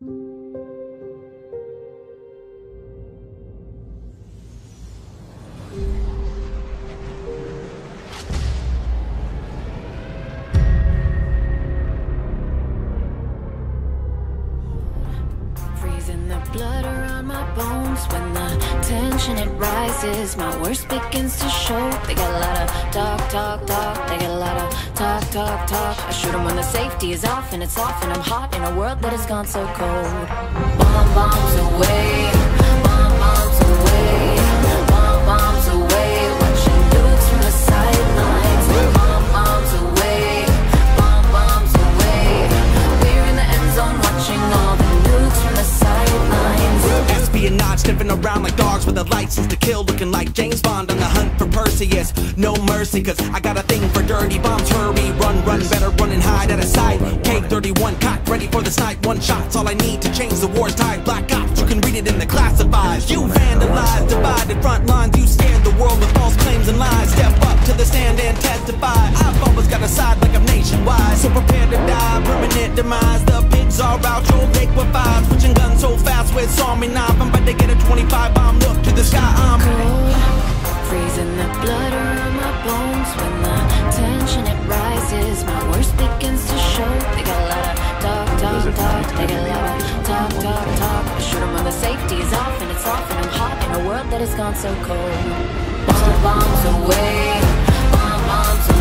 Freezing the blood around my bones when the tension it rises. My worst begins to show. They got a lot of talk. They got a lot of talk. I shoot 'em when the safety is off and it's off and I'm hot in a world that has gone so cold. Bombs away, bombs away, bombs away. Watching nukes from the sidelines. Bombs away, bombs away. We're in the end zone watching all the nukes from the sidelines. Espionage, sniffing around like dogs with a license to kill, looking like James Bond on the hunt for Perseus. No mercy, cause I got a thing for dirty bombs. Hurry, run, better run and hide out of sight. K-31 cocked, ready for the snipe. One shot's all I need to change the war's tide. Black ops, you can read it in the classifieds. You vandalized, divided front lines. You scared the world with false claims and lies. Step up to the stand and testify. I've always got a side like I'm nationwide. So prepare to die, permanent demise. The pigs are out, you'll liquefy. Switching guns so fast with Army knife. I'm about to get a 25 bomb, look to the sky. I'm cold, freezing the blood around my bones when the tension it rises. My worst begins to show. They got a lot of talk. They got a lot of talk. I shoot 'em when the safety is off and it's off and I'm hot in a world that has gone so cold. Bombs away, bombs away.